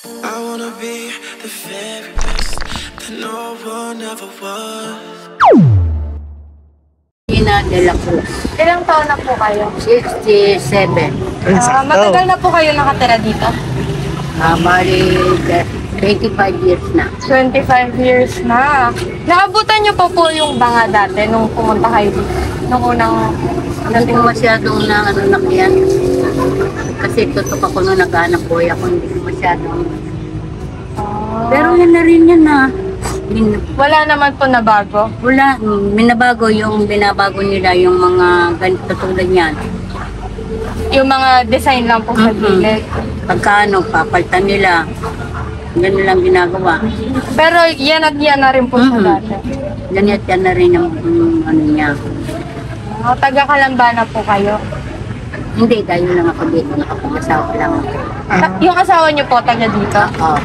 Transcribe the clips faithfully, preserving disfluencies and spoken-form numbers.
I wanna be the very best that no one ever was. Ina de la Cruz. Ilang taon na po kayo? sixty-seven. Ah, matagal na po kayo nakatira dito? Ah, bali, twenty-five years na. twenty-five years na. Naabutan niyo po po yung banga dati nung pumunta kayo dito? Nung unang... Hindi ko masyadong na ano na yan. Kasi tutok ako nung naghanap buhay ako, hindi ko masyadong. Ah. Pero yan na rin yan na. Min Wala naman po na bago? wala, minabago yung binabago nila yung mga ganito tulad yan. Yung mga design lang po sa Mhm. gilid. Pagka ano, papalitan nila. Ganun lang ginagawa. Pero yan at yan na rin po sa Mhm. dati. Ganyan yan na rin ang um, ano niya. Ah, taga Calamba na po kayo? Hindi, dahil lang ako dito, nakapag-asawa lang ako. Ta- yung asawa niyo po taga dito? Oo.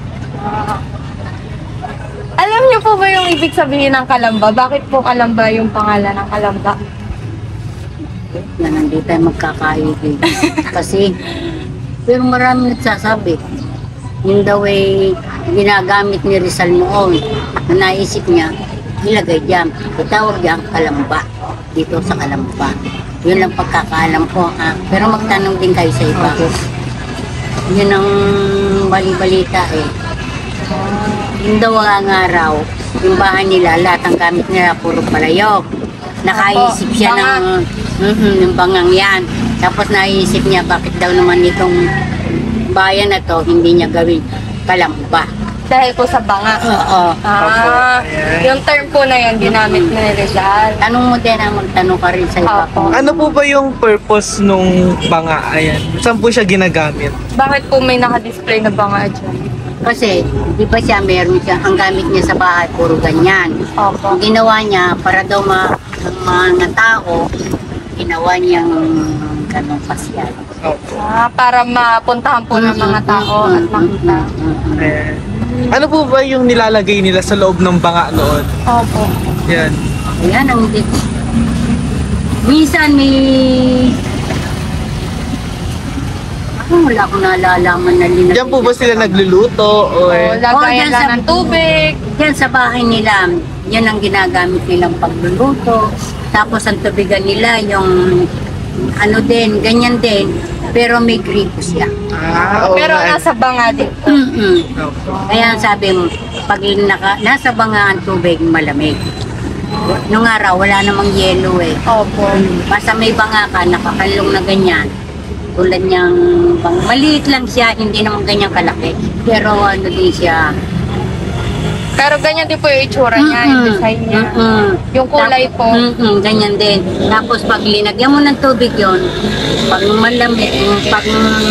Alam niyo po ba yung ibig sabihin ng Calamba? Bakit po Calamba yung pangalan ng Calamba? Yan, hindi tayo magkakaibig. Kasi, pero marami nagsasabi. Yung daw ay ginagamit ni Rizal noon, na naisip niya, ilagay dyan, itawag dyan Calamba, dito sa Calamba. Yun lang pagkakaalam ko, ha? Pero magtanong din kayo sa iba. Yun ang bali-balita eh. Yung daw ang araw, yung bahay nila, lahat ang gamit nila, puro palayok. Nakaisip siya ng, mm yung bangang yan. Tapos naisip niya, bakit daw naman itong bayan na to, hindi niya gawin Calamba. Dahil po sa banga? Oo. Ah, yung term po na yun, ginamit na ni Rizal. Tanong mo din, ah, magtanong ka rin sa iba. Opo. Ano po ba yung purpose nung banga? Ayan. Saan po siya ginagamit? Bakit po may naka-display na banga dyan? Kasi, di ba siya, meron siya, ang gamit niya sa bahay, puro ganyan. Opo. Ang ginawa niya, para daw ma, ang mga tao, ginawa niyang ganong pasyal. Ah, para mapuntahan po ng mga tao at makita. Ayan. Ano po ba yung nilalagay nila sa loob ng banga noon? Opo. Yan. Ayan ang di. Minsan may... Ako wala akong nalalaman na linagay. Diyan po ba sila nagluluto? Or... O, lagayan Oh, dyan lang sa- ng tubig. Yan sa bahay nila, yan ang ginagamit nilang pagluluto. Tapos ang tubigan nila, yung ano din, ganyan din. Pero may gripo siya. Ah, oo Pero nga. nasa banga din. Mm-mm. Opo. Kaya sabi mo, pag naka, nasa banga ang tubig, malamig. Nung araw, wala namang yelo eh. Opo. Basta may banga ka, nakakalong na ganyan. Tulad niyang, bang, maliit lang siya, hindi naman ganyan kalaki. Pero ano din siya. Pero ganyan din po yung itsura niya, yung design niya. Mm-mm. Yung kulay po. Mm-mm, ganyan din. Tapos pag linagyan mo ng tubig yon, pag malamig, pag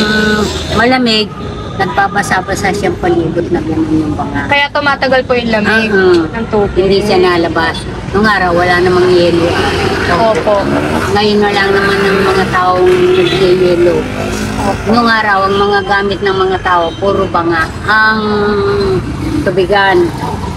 malamig, nagbabasa-basa siyang palibot na gano'n yung banga. Kaya tumatagal po yung lamig Mm-mm. ng tubig. Hindi siya nalabas. Nung araw, wala namang yelo. Opo. Ngayon na lang naman ng mga taong nag-yelo. Nung araw, ang mga gamit ng mga tao, puro banga. Ang tubigan,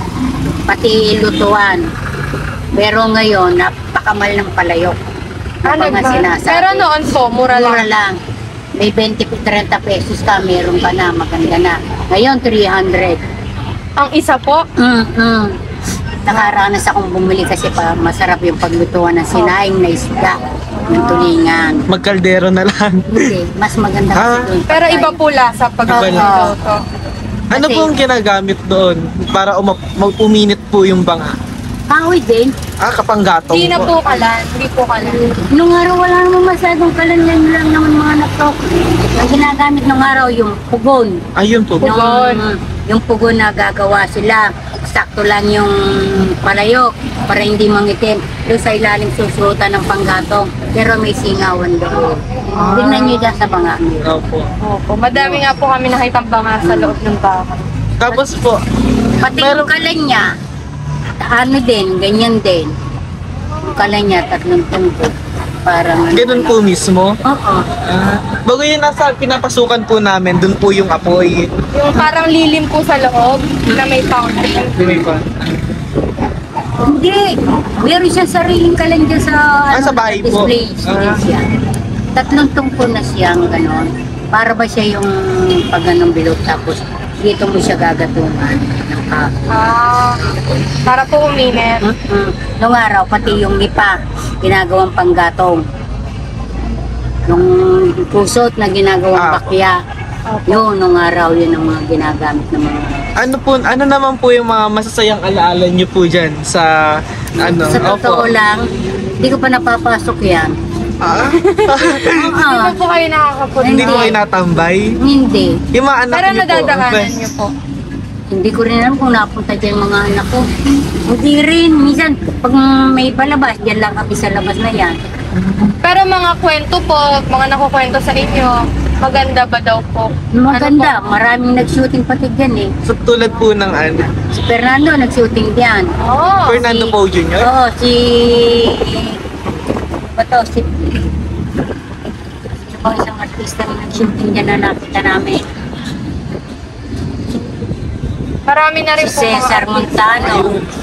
pati lutuan. Pero ngayon, napakamal ng palayok. Ah, Ang mga nagma- sinasabi. Pero noon po, mura lang. Mura lang. May twenty to thirty pesos ka, meron ka na, maganda na. Ngayon, three hundred. Ang isa po, Mm-mm. Nakaranas akong bumili kasi pa masarap yung paglutuan ng sinaing na isda ng tulingan. Magkaldero na lang. Hindi, mas maganda kasi Ah. doon. pero iba po lasa pag Iba lang. niluto. Ano Kasi- po ang ginagamit doon para umap- mag-uminit po yung banga? Kahoy din. Ah, kapanggatong Hindi na po kalan, hindi po kalan. Nung araw wala naman masyadong kalanyan lang naman mga natok. Ang ginagamit nung araw yung pugon. Ayun po. Pugon. Yung, yung pugon na gagawa sila. Sakto lang yung palayok para hindi mangitim. Doon sa ilalim susuotan ng panggatong. Pero may singawan doon. Ah. Tingnan nyo dyan sa mga Opo. Opo. Madami nga po kami nakitang banga sa loob ng bahay. Tapos po, Pati Pero- yung kalan niya, ano din, ganyan din. Yung kalan niya, tatlong tungkol. Parang ano. ganun po mismo. Oo. Ah, bago yun nasa pinapasukan po namin, dun po yung apoy. Yung parang lilim po sa loob na may fountain. May pa. Hindi. Meron siya sariling kalan dyan sa, Ah, sa bahay po. display. Ah. Siya. Tatlong tungkol na siyang gano'n. Para ba siya yung pag anong bilog tapos dito mo siya gagatungan. Naka, Ah, para po uminit. mm-mm. Nung araw, pati yung ipa, ginagawang panggatong. Yung pusot na ginagawang Ah. bakya. Yun, nung araw, yun ang mga ginagamit ng mga... Ano po, ano naman po yung mga masasayang alaala niyo po dyan sa ano? Sa totoo Opo. lang, hindi ko pa napapasok yan. Ah? Hindi Oo. po kayo nakakapunta. Hindi ko kayo natambay? Hindi. Yung mga anak Pero niyo po? nadadaanan bes- niyo po. Hindi ko rin alam kung napunta dyan mga anak ko. Hindi rin. Minsan, pag may palabas, dyan lang kami sa labas na yan. Pero mga kwento po, mga nakukwento sa inyo, maganda ba daw po? Maganda. Ano Maraming nag-shooting pati dyan eh. So, tulad po ng ano? Si Fernando nag-shooting dyan. po? Oh, Fernando si- Poe Junior? Oo, si... Bato, si... Sino ba isang artista na nag-shooting dyan na nakita namin? marami na rin Si po mga Cesar artista. Montano.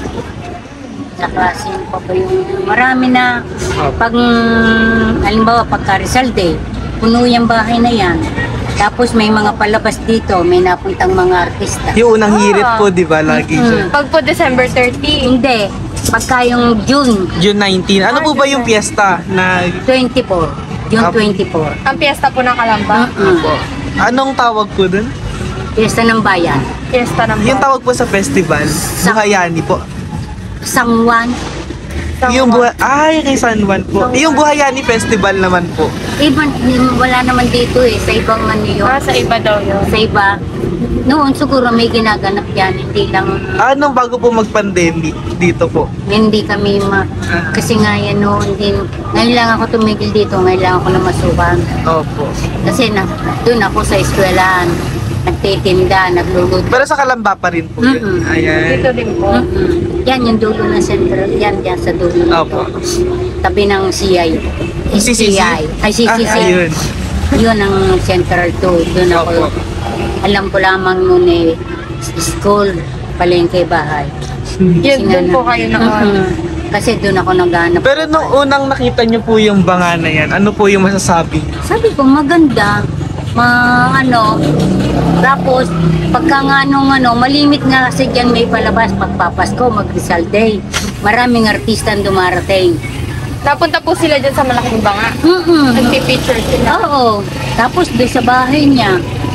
Saka sino pa ba yung... Marami na. Pag, halimbawa, pagka Rizal Day, puno yung bahay na yan. Tapos may mga palabas dito, may napuntang mga artista. Yung unang Ah. hirit po, di ba? Lagi Mm. dyan. Pag po December thirty, Hindi. Pagka yung June June nineteen. Ano Ah, po ba June yung piyesta na... twenty-four. June Ah. twenty-four. ang piyesta po ng Calamba, Mm-mm. Anong tawag po dun? Fiesta ng Bayan. piyesta ng Yung tawag po sa festival, Buhayani po. San Juan. San Yung Juan. buhay... Ay, kay San Juan po. Yung Buhayani Festival naman po. Iban, wala naman dito eh. Sa ibang ano yun. Ah, sa iba daw yun. Sa iba. Noon siguro may ginaganap yan. Hindi lang, Anong bago po mag-pandemic dito po? hindi kami ma... Kasi nga yan noon din. Ngayon lang ako tumigil dito. Ngayon lang ako namasukan. Opo. Kasi na, doon ako sa eskwelahan. Nagtitinda, nagluluto. Pero sa Calamba pa rin po yun. Mm-mm. Ayan. Dito din po. Mm-mm. Yan yung dulo ng sentro. Yan, yan sa dulo nito. Opo. Tabi ng C I. C C C? Ay, C C C. Ah, ayun. Yun ang Central two. Doon ako, Opo. alam ko lamang noon eh, school, palengke, bahay. Yun, Kasi doon nga po na- kayo na Mm-mm. Kasi doon ako naghanap. Pero nung unang nakita niyo po yung banga na yan, ano po yung masasabi? Sabi ko, maganda. Ma, ano, tapos, pagka nga nung ano, malimit nga kasi dyan may palabas, pagpapasko, mag-Rizal Day. Maraming artista ang dumarating. Napunta po sila dyan sa malaking banga. Mm-mm. Nagpipicture sila. Oo. Tapos doon sa bahay niya,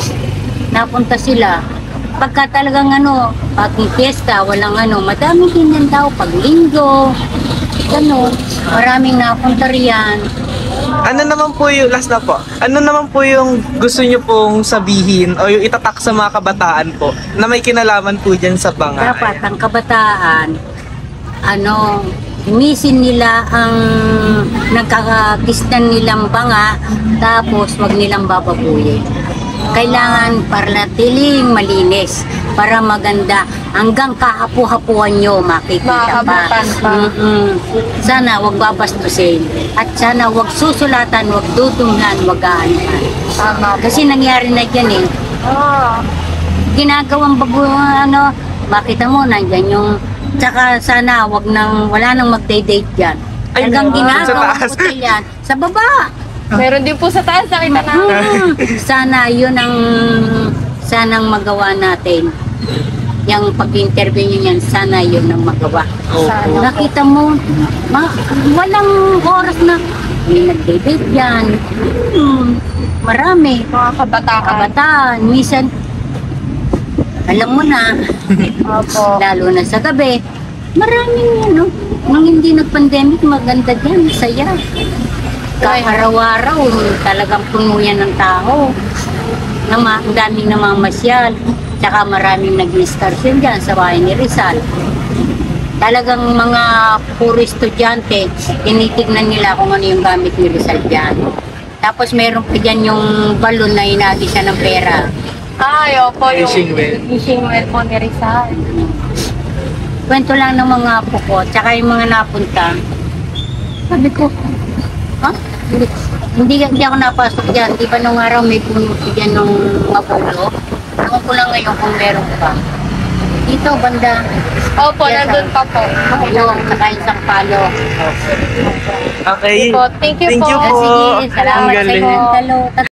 napunta sila. Pagka talagang ano, pag fiesta, walang ano, madaming ganyan tao, pag linggo, ano, maraming napunta riyan. Ano naman po yung, last na po, ano naman po yung gusto niyo pong sabihin o yung itatak sa mga kabataan po na may kinalaman po dyan sa banga? Dapat ang kabataan, ano, imisin nila ang nagkakakistan nilang banga, tapos wag nilang bababuyin. Kailangan paratiling malinis para maganda hanggang kahapu-hapuan nyo makikita pa. Maabutan pa. Mm-mm. Sana wag babastusin at sana wag susulatan, wag dudunghan, wag aanuhan. Tama po. Kasi nangyari na dyan eh. Ah, Ginagawang bago ano, makita mo nandyan yung tsaka sana wag nang wala nang magde-date diyan. Ay, Hanggang sa ginagawa taas. ko yan sa baba. meron din po sa taas, nakita namin. Mm, sana yun ang sanang magawa natin. Yung pag-interview niyo yan, sana yun ang magawa. Opo. Nakita mo, ma, walang oras na may nagde-date yan. Hmm, marami. Mga kabataan. Kabataan, minsan, alam mo na, Opo. lalo na sa gabi, maraming ano, nung hindi nag-pandemic, maganda dyan, saya. Araw-araw, talagang puno yan ng tao. Nama, ang daming namamasyal, tsaka maraming nag-excursion dyan sa bahay ni Rizal. Talagang mga puro estudyante, tinitignan nila kung ano yung gamit ni Rizal dyan. Tapos meron pa dyan yung balon na inagi siya ng pera. Ay, opo, yung Fishing well. fishing well po ni Rizal. Kwento lang ng mga apo ko, tsaka yung mga napunta. Sabi ko, ha? Hindi, hindi, hindi ako napasok dyan. Di ba nung araw may puno dyan nung mapulo? Ewan ko lang ngayon kung meron pa. Dito, banda. Opo, Yes, nandun pa po. Ayun, saka isang palo. Okay. Po, thank you Thank po. you po. Sige, salamat Ang sa galing. inyo. Talo.